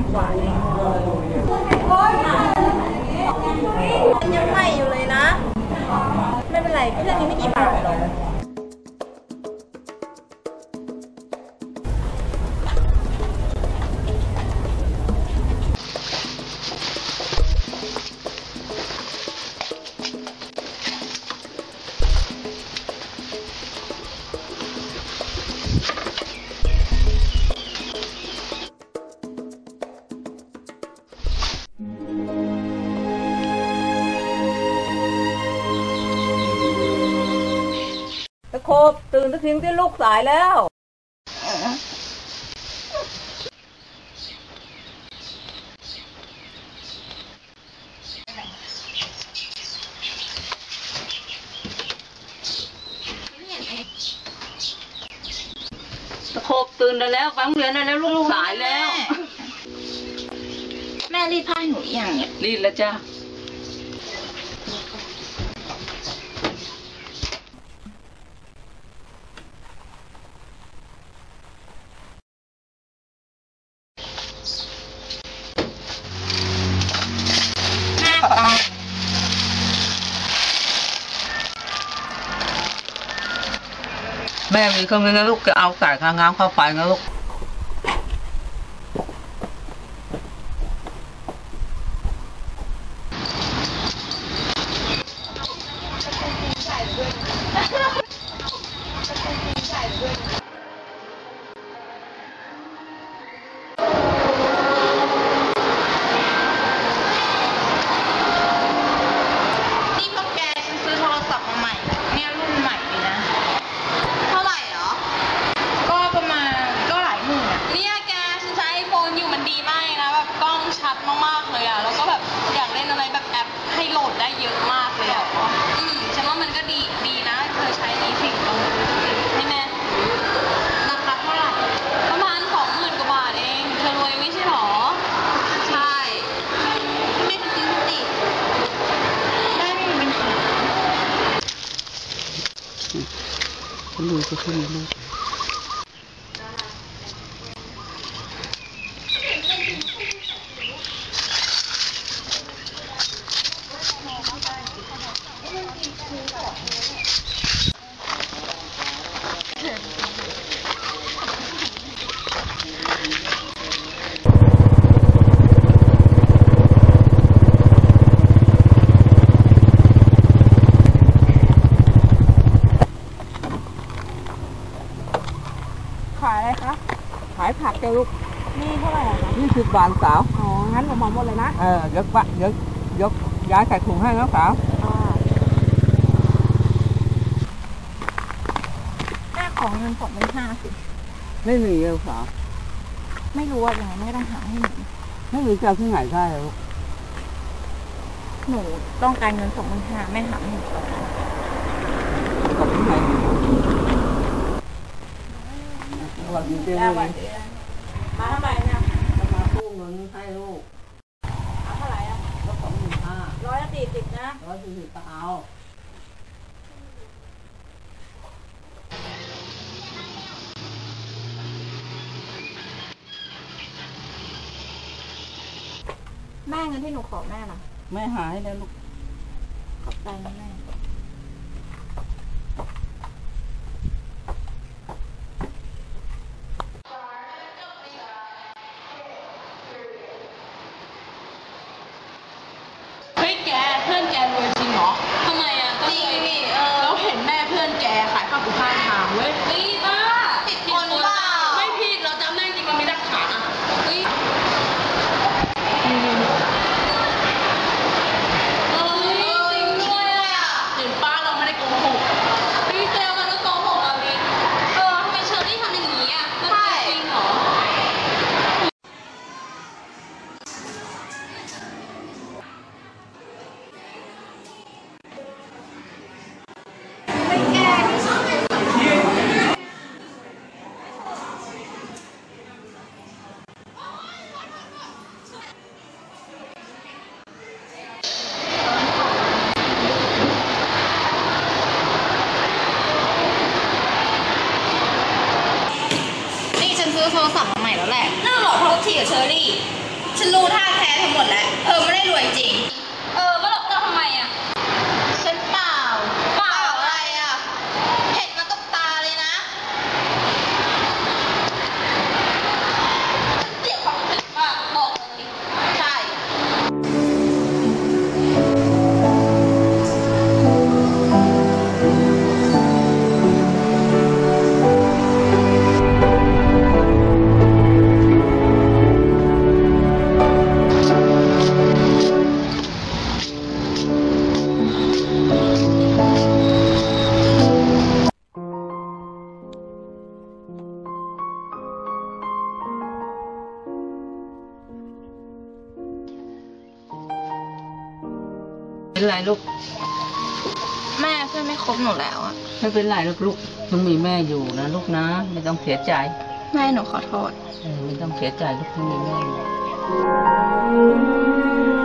กว่าเองยังใหม่อยู่เลยนะไม่เป็นไรเครื่องนี้ไม่กี่บาทหรอกตะโคบตื่นตะทิ้งที่ลูกสายแล้วตะโคบตื่นได้แล้วฟังเรียนได้แล้วลูกสายแล้วแม่รีดผ้าให้หนูอย่างเนี่ยรีดแล้วจ้าแม่มีเครื่องนึงนะลูกจะเอาสายทางน้ำเข้าไฟนะลูกมากเลยอ่ะแล้วก็แบบอยากเล่นอะไรแบบแอปให้โหลดได้เยอะมากเลยอ่ะฉันว่ามันก็ดีนะเธอใช้นี้สิลองดูให้แม่ราคาเท่าไหร่ประมาณ20,000 กว่าบาทเองเธอรวยไม่ใช่หรอใช่ไม่เป็นจริงสิได้ไม่มีปัญหาคนรวยก็คนรวยขายอะไรคะขายผักเจ้าลูกนี่เท่าไหร่คะ 20 บาทสาวอ๋องั้นผมหมดเลยนะยกย้ายใส่ถุงให้นะสาวแม่ของเงิน20,000สิไม่มีเลยสาวไม่รู้ว่ายังไงไม่ต้องหาให้หนูไม่มีจะเอาที่ไหนได้ลูกหนูต้องการเงิน20,000แม่หาให้หนูก่อนกับที่ไหนสวัสดีเจ้ามาทำไมเนี่ยมากู้เงินให้ลูกเอาเท่าไหร่อ่ะก็25,000 140นะ 140ก็เอาแม่เงินที่หนูขอแม่ล่ะแม่หาให้แล้วลูกขอบใจนะแม่แกเพื่อนแกรวยจริงเหรอทำไมอ่ะจริงดิแล้วเห็นแม่เพื่อนแกขายข้าวข้างทางเว้ยบ้าผิดคนเปล่าไม่ผิดเราจำได้จริงมันมีหลักฐานอ่ะเห็นป้าเราไม่ได้โกหกพี่เจลมันก็โกหกเราดิทำไมเชอรี่ทำอย่างนี้อ่ะมันจริงเหรอซื้อโทรศัพท์มาใหม่แล้วแหละน่าหล่อเท่าทีกับเชอรี่ฉันรู้ท่าแท้ทั้งหมดแล้วเธอไม่ได้รวยจริงมาหลอกเราทำไมอ่ะฉันเปล่าอะไรอ่ะเห็นมากับตาเลยนะฉันเสียความรู้สึกมากบอกเลยใช่เป็นไรลูกแม่เพื่อนไม่คบหนูแล้วอ่ะไม่เป็นไรลูกยังมีแม่อยู่นะลูกนะไม่ต้องเสียใจแม่หนูขอโทษไม่ต้องเสียใจลูกยังมีแม่อยู่